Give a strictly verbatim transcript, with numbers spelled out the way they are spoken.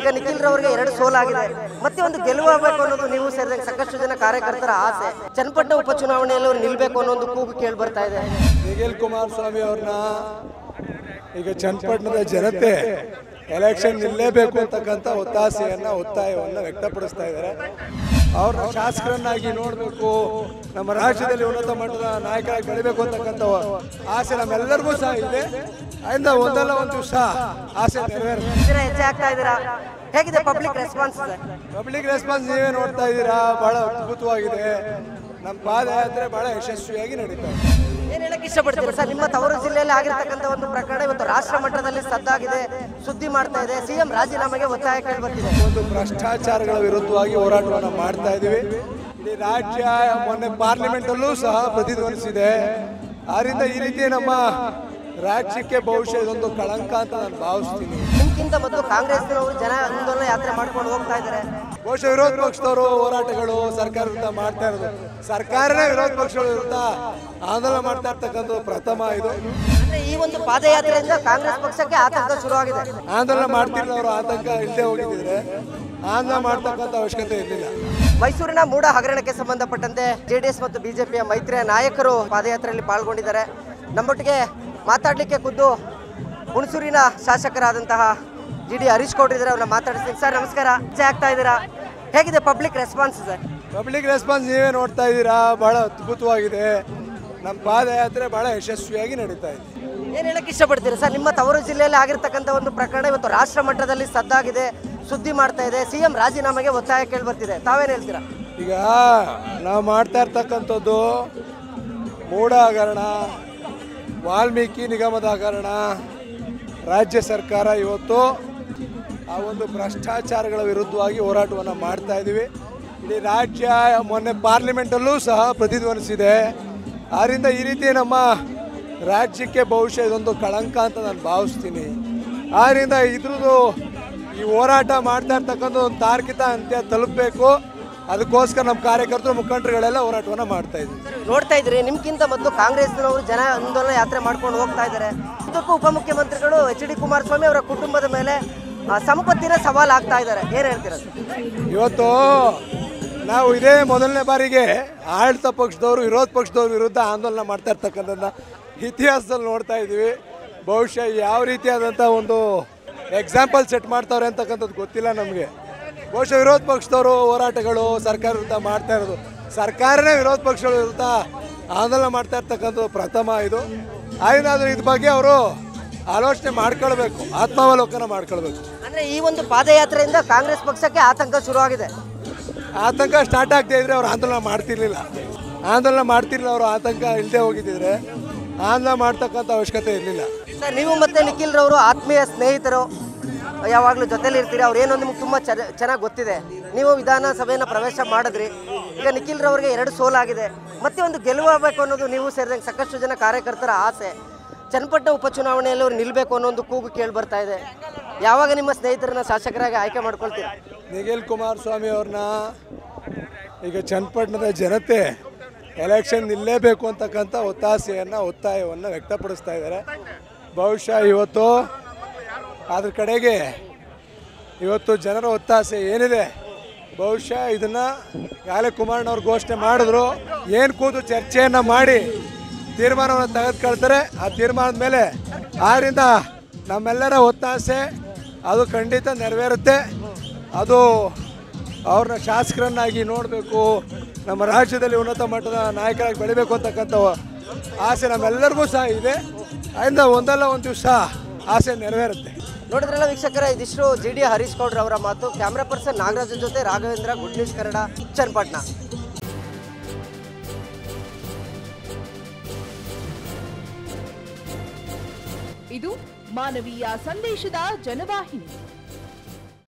ಈಗ ನಿಖಿಲ್ ರವರಿಗೆ ಎರಡು ಸೋಲಾಗಿದೆ, ಮತ್ತೆ ಒಂದು ಗೆಲುವಾಗಬೇಕು ಅನ್ನೋದು ನೀವು ಸೇರಿದಂಗೆ ಸಾಕಷ್ಟು ಜನ ಕಾರ್ಯಕರ್ತರ ಆಸೆ. ಚನ್ನಪಟ್ಟಣ ಉಪಚುನಾವಣೆಯಲ್ಲಿ ಅವ್ರು ನಿಲ್ಬೇಕು ಅನ್ನೋ ಒಂದು ಕೂಗು ಕೇಳಿ ಬರ್ತಾ ಇದೆ. ನಿಖಿಲ್ ಕುಮಾರಸ್ವಾಮಿ ಅವ್ರನ್ನ ಈಗ ಚನ್ನಪಟ್ಟಣದ ಜನತೆ ಎಲೆಕ್ಷನ್ ನಿಲ್ಲೇಬೇಕು ಅಂತಕ್ಕಂಥ ಒತ್ತಾಸೆಯನ್ನ ಒತ್ತಾಯವನ್ನ ವ್ಯಕ್ತಪಡಿಸ್ತಾ ಇದ್ದಾರೆ. ಅವ್ರನ್ನ ಶಾಸಕರನ್ನಾಗಿ ನೋಡಬೇಕು, ನಮ್ಮ ರಾಜ್ಯದಲ್ಲಿ ಉನ್ನತ ಮಟ್ಟದ ನಾಯಕರಾಗಿ ಬೆಳಿಬೇಕು ಅಂತಕ್ಕಂಥ ಆಸೆ ನಮ್ಮೆಲ್ಲರಿಗೂ ಸಹ ಇದೆ. ಅದರಿಂದ ಒಂದಲ್ಲ ಒಂದು ದಿವಸ ಆಸೆ ನೆರವೇರುತ್ತೆ. ಹೆಜ್ಜೆ ಆಗ್ತಾ ಇದ್ದೀರಾ, ಹೇಗಿದೆ ಪಬ್ಲಿಕ್ ರೆಸ್ಪಾನ್ಸ್? ಪಬ್ಲಿಕ್ ರೆಸ್ಪಾನ್ಸ್ ನೀವೇ ನೋಡ್ತಾ ಇದ್ದೀರಾ, ಬಹಳ ಅದ್ಭುತವಾಗಿದೆ. ನಮ್ಮ ಪಾದಯಾತ್ರೆ ಬಹಳ ಯಶಸ್ವಿಯಾಗಿ ನಡೀತಾ ಇದೆ. ಏನ್ ಹೇಳಕ್ ಇಷ್ಟಪಡ್ತೀರಾ ಸರ್? ನಿಮ್ಮ ತವರು ಜಿಲ್ಲೆಯಲ್ಲಿ ಆಗಿರ್ತಕ್ಕಂಥ ಒಂದು ಪ್ರಕರಣ ಇವತ್ತು ರಾಷ್ಟ್ರ ಮಟ್ಟದಲ್ಲಿ ಸದ್ದಾಗಿದೆ, ಸುದ್ದಿ ಮಾಡ್ತಾ ಇದೆ. ಸಿಎಂ ರಾಜೀನಾಮೆಗೆ ಒತ್ತಾಯ ಕೇಳಿ ಬರ್ತಿದೆ. ಒಂದು ಭ್ರಷ್ಟಾಚಾರಗಳ ವಿರುದ್ಧವಾಗಿ ಹೋರಾಟವನ್ನು ಮಾಡ್ತಾ ಇದ್ದೀವಿ. ಇಡೀ ರಾಜ್ಯ ಮೊನ್ನೆ ಪಾರ್ಲಿಮೆಂಟ್ ಅಲ್ಲೂ ಸಹ ಪ್ರತಿಧ್ವನಿಸಿದೆ. ಆದ್ರಿಂದ ಈ ರೀತಿ ನಮ್ಮ ರಾಜ್ಯಕ್ಕೆ ಬಹುಶಃ ಇದೊಂದು ಕಳಂಕ ಅಂತ ನಾನು ಭಾವಿಸ್ತೀನಿ. ನಿಮ್ಗಿಂತ ಮೊದಲು ಕಾಂಗ್ರೆಸ್ನವರು ಜನ ಆಂದೋಲನ ಯಾತ್ರೆ ಮಾಡ್ಕೊಂಡು ಹೋಗ್ತಾ ಇದ್ದಾರೆ. ಬಹುಶಃ ವಿರೋಧ ಪಕ್ಷದವರು ಹೋರಾಟಗಳು ಸರ್ಕಾರ ವಿರುದ್ಧ ಮಾಡ್ತಾ ಇರೋದು, ಸರ್ಕಾರನೇ ವಿರೋಧ ಪಕ್ಷಗಳ ವಿರುದ್ಧ ಆಂದೋಲನ ಮಾಡ್ತಾ ಇರ್ತಕ್ಕಂಥ ಪ್ರಥಮ ಇದು. ಅಂದ್ರೆ ಈ ಒಂದು ಪಾದಯಾತ್ರೆಯಿಂದ ಕಾಂಗ್ರೆಸ್ ಪಕ್ಷಕ್ಕೆ ಆತಂಕ ಶುರುವಾಗಿದೆ. ಆಂದೋಲನ ಮಾಡ್ತಿರ್ಲಿಲ್ಲ, ಅವರು ಆತಂಕ ಇಲ್ಲದೆ ಹೋಗಿದ್ರೆ ಆಂದೋಲನ ಮಾಡ್ತಕ್ಕಂಥ ಅವಶ್ಯಕತೆ ಇರಲಿಲ್ಲ. ಮೈಸೂರಿನ ಮೂಡ ಹಗರಣಕ್ಕೆ ಸಂಬಂಧಪಟ್ಟಂತೆ ಜೆಡಿಎಸ್ ಮತ್ತು ಬಿಜೆಪಿಯ ಮೈತ್ರಿಯ ನಾಯಕರು ಪಾದಯಾತ್ರೆಯಲ್ಲಿ ಪಾಲ್ಗೊಂಡಿದ್ದಾರೆ. ನಮ್ಮೊಟ್ಟಿಗೆ ಮಾತಾಡಲಿಕ್ಕೆ ಖುದ್ದು ಹುಣಸೂರಿನ ಶಾಸಕರಾದಂತಹ ಜಿ ಡಿ ಹರೀಶ್ ಗೌಡ್ರು ಇದ್ದಾರೆ. ಅವ್ರನ್ನ ಮಾತಾಡಿಸ್ತೀನಿ. ಸರ್ ನಮಸ್ಕಾರ. ಹೆಜ್ಜೆ ಆಗ್ತಾ ಇದ್ದೀರಾ, ಹೇಗಿದೆ public response sir? Public response ನೀವೇ ನೋಡ್ತಾ ಇದ್ದೀರಾ, ಬಹಳ ಅದ್ಭುತವಾಗಿದೆ. ನಮ್ಮ ಪಾದಯಾತ್ರೆ ಬಹಳ ಯಶಸ್ವಿಯಾಗಿ ನಡೀತಾ ಇದೆ. ಏನು ಹೇಳಕ್ಕೆ ಇಷ್ಟಪಡ್ತೀರಾ ಸರ್? ನಿಮ್ಮ ತವರು ಜಿಲ್ಲೆಯಲ್ಲಿ ಆಗಿರ್ತಕ್ಕಂಥ ಒಂದು ಪ್ರಕರಣ ಇವತ್ತು ರಾಷ್ಟ್ರ ಮಟ್ಟದಲ್ಲಿ ಸದ್ದಾಗಿದೆ, ಸುದ್ದಿ ಮಾಡ್ತಾ ಇದೆ. ಸಿಎಂ ರಾಜೀನಾಮೆಗೆ ಒತ್ತಾಯ ಕೇಳಿ ಬರ್ತಿದೆ, ತಾವೇನು ಹೇಳ್ತೀರಾ? ಈಗ ನಾವು ಮಾಡ್ತಾ ಇರ್ತಕ್ಕಂಥದ್ದು ಮೂಡ ಹಗರಣ, ವಾಲ್ಮೀಕಿ ನಿಗಮದ ಹಗರಣ. ರಾಜ್ಯ ಸರ್ಕಾರ ಇವತ್ತು ಆ ಒಂದು ಭ್ರಷ್ಟಾಚಾರಗಳ ವಿರುದ್ಧವಾಗಿ ಹೋರಾಟವನ್ನು ಮಾಡ್ತಾ ಇದ್ದೀವಿ. ಇಡೀ ರಾಜ್ಯ ಮೊನ್ನೆ ಪಾರ್ಲಿಮೆಂಟಲ್ಲೂ ಸಹ ಪ್ರತಿಧ್ವನಿಸಿದೆ. ಆದ್ದರಿಂದ ಈ ರೀತಿ ನಮ್ಮ ರಾಜ್ಯಕ್ಕೆ ಬಹುಶಃ ಇದೊಂದು ಕಳಂಕ ಅಂತ ನಾನು ಭಾವಿಸ್ತೀನಿ. ಆದ್ದರಿಂದ ಇದ್ರದ್ದು ಈ ಹೋರಾಟ ಮಾಡ್ತಾ ಇರ್ತಕ್ಕಂಥ ಒಂದು ತಾರ್ಕಿಕ ಅಂತ್ಯ ತಲುಪಬೇಕು. ಅದಕ್ಕೋಸ್ಕರ ನಮ್ಮ ಕಾರ್ಯಕರ್ತರು ಮುಖಂಡರುಗಳೆಲ್ಲ ಹೋರಾಟವನ್ನು ಮಾಡ್ತಾ ಇದ್ದೀವಿ. ನೋಡ್ತಾ ಇದ್ರಿ, ನಿಮ್ಗಿಂತ ಮೊದಲು ಕಾಂಗ್ರೆಸ್ನವರು ಜನ ಆಂದೋಲನ ಯಾತ್ರೆ ಮಾಡ್ಕೊಂಡು ಹೋಗ್ತಾ ಇದ್ದಾರೆ. ಇದಕ್ಕೂ ಉಪಮುಖ್ಯಮಂತ್ರಿಗಳು ಎಚ್ ಡಿ ಕುಮಾರಸ್ವಾಮಿ ಅವರ ಕುಟುಂಬದ ಮೇಲೆ ಸಂಪತ್ತಿನ ಸವಾಲು ಆಗ್ತಾ ಇದ್ದಾರೆ, ಏನು ಹೇಳ್ತೀರಾ? ಇವತ್ತು ನಾವು ಇದೇ ಮೊದಲನೇ ಬಾರಿಗೆ ಆಡಳಿತ ಪಕ್ಷದವರು ವಿರೋಧ ಪಕ್ಷದವ್ರ ವಿರುದ್ಧ ಆಂದೋಲನ ಮಾಡ್ತಾ ಇರ್ತಕ್ಕಂಥದ್ದನ್ನ ಇತಿಹಾಸದಲ್ಲಿ ನೋಡ್ತಾ ಇದ್ದೀವಿ. ಬಹುಶಃ ಯಾವ ರೀತಿಯಾದಂಥ ಒಂದು ಎಕ್ಸಾಂಪಲ್ ಸೆಟ್ ಮಾಡ್ತಾವ್ರೆ ಅಂತಕ್ಕಂಥದ್ದು ಗೊತ್ತಿಲ್ಲ ನಮಗೆ. ಬಹುಶಃ ವಿರೋಧ ಪಕ್ಷದವರು ಹೋರಾಟಗಳು ಸರ್ಕಾರ ವಿರುದ್ಧ ಮಾಡ್ತಾ ಇರೋದು, ಸರ್ಕಾರನೇ ವಿರೋಧ ಪಕ್ಷಗಳ ವಿರುದ್ಧ ಆಂದೋಲನ ಮಾಡ್ತಾ ಇರ್ತಕ್ಕಂಥದ್ದು ಪ್ರಥಮ ಇದು. ಆದ್ರೂ ಇದ್ರ ಬಗ್ಗೆ ಅವರು ಆಲೋಚನೆ ಮಾಡ್ಕೊಳ್ಬೇಕು, ಆತ್ಮಾವಲೋಕನ ಮಾಡ್ಕೊಳ್ಬೇಕು. ಅಂದರೆ ಈ ಒಂದು ಪಾದಯಾತ್ರೆಯಿಂದ ಕಾಂಗ್ರೆಸ್ ಪಕ್ಷಕ್ಕೆ ಆತಂಕ ಶುರುವಾಗಿದೆ. ಆತಂಕ ಸ್ಟಾರ್ಟ್ ಆಗ್ತಾ ಇದ್ರೆ ಅವ್ರು ಆಂದೋಲನ ಮಾಡ್ತಿರ್ಲಿಲ್ಲ, ಆಂದೋಲನ ಮಾಡ್ತಿರ್ಲಿಲ್ಲ ಅವರು ಆತಂಕ ಇಲ್ಲದೆ ಹೋಗಿದ್ದಿದ್ರೆ ಆಂದೋಲನ ಮಾಡ್ತಕ್ಕಂಥ ಅವಶ್ಯಕತೆ ಇರಲಿಲ್ಲ. ಸರ್, ನೀವು ಮತ್ತೆ ನಿಖಿಲ್ ರವರು ಆತ್ಮೀಯ ಸ್ನೇಹಿತರು, ಯಾವಾಗಲೂ ಜೊತೆಲಿ ಇರ್ತೀರಿ. ಅವ್ರು ಏನೋ ನಿಮ್ಗೆ ತುಂಬ ಚೆನ್ನಾಗಿ ಗೊತ್ತಿದೆ. ನೀವು ವಿಧಾನಸಭೆಯನ್ನು ಪ್ರವೇಶ ಮಾಡಿದ್ರಿ, ಈಗ ನಿಖಿಲ್ ರವರಿಗೆ ಎರಡು ಸೋಲಾಗಿದೆ, ಮತ್ತೆ ಒಂದು ಗೆಲುವಾಗಬೇಕು ಅನ್ನೋದು ನೀವು ಸೇರಿದಂಗೆ ಸಾಕಷ್ಟು ಜನ ಕಾರ್ಯಕರ್ತರ ಆಸೆ. ಚನ್ನಪಟ್ಟಣ ಉಪಚುನಾವಣೆಯಲ್ಲಿ ಅವ್ರು ನಿಲ್ಲಬೇಕು ಅನ್ನೋ ಒಂದು ಕೂಗು ಕೇಳಿ ಬರ್ತಾ ಇದೆ. ಯಾವಾಗ ನಿಮ್ಮ ಸ್ನೇಹಿತರನ್ನ ಶಾಸಕರಾಗಿ ಆಯ್ಕೆ ಮಾಡ್ಕೊಳ್ತೀರಾ? ನಿಖಿಲ್ ಕುಮಾರಸ್ವಾಮಿ ಅವ್ರನ್ನ ಈಗ ಚನ್ನಪಟ್ಟಣದ ಜನತೆ ಎಲೆಕ್ಷನ್ ನಿಲ್ಲೇಬೇಕು ಅಂತಕ್ಕಂಥ ಒತ್ತಾಸೆಯನ್ನು ಒತ್ತಾಯವನ್ನು ವ್ಯಕ್ತಪಡಿಸ್ತಾ ಇದ್ದಾರೆ. ಬಹುಶಃ ಇವತ್ತು ಅದ್ರ ಕಡೆಗೆ ಇವತ್ತು ಜನರ ಒತ್ತಾಸೆ ಏನಿದೆ, ಬಹುಶಃ ಇದನ್ನು ಯಾಲೆ ಕುಮಾರಣ್ಣವ್ರು ಘೋಷಣೆ ಮಾಡಿದ್ರು, ಏನು ಕೂತು ಚರ್ಚೆಯನ್ನು ಮಾಡಿ ತೀರ್ಮಾನವನ್ನು ತೆಗೆದುಕೊಳ್ತಾರೆ. ಆ ತೀರ್ಮಾನದ ಮೇಲೆ ಆದ್ದರಿಂದ ನಮ್ಮೆಲ್ಲರ ಒತ್ತಾಸೆ ಅದು ಖಂಡಿತ ನೆರವೇರುತ್ತೆ. ಅದು ಅವ್ರನ್ನ ಶಾಸಕರನ್ನಾಗಿ ನೋಡಬೇಕು, ನಮ್ಮ ರಾಜ್ಯದಲ್ಲಿ ಉನ್ನತ ಮಟ್ಟದ ನಾಯಕರಾಗಿ ಬೆಳಿಬೇಕು ಅಂತಕ್ಕಂಥ ಆಸೆ ನಮ್ಮೆಲ್ಲರಿಗೂ ಸಹ ಇದೆ. ಅದರಿಂದ ಒಂದಲ್ಲ ಒಂದು ದಿವಸ ಆಸೆ ನೆರವೇರುತ್ತೆ. ನೋಡಿದ್ರಲ್ಲ ವೀಕ್ಷಕರ, ಇದಿಷ್ಟು ಜಿ ಡಿ ಹರೀಶ್ ಗೌಡ್ರ ಅವರ ಮಾತು. ಕ್ಯಾಮ್ರಾ ಪರ್ಸನ್ ನಾಗರಾಜನ್ ಜೊತೆ ರಾಘವೇಂದ್ರ, ಗುಡ್ ನ್ಯೂಸ್ ಕನ್ನಡ, ಚನ್ನಪಟ್ಟಣ. ಇದು ಮಾನವೀಯ ಸಂದೇಶದ ಜನವಾಹಿನಿ.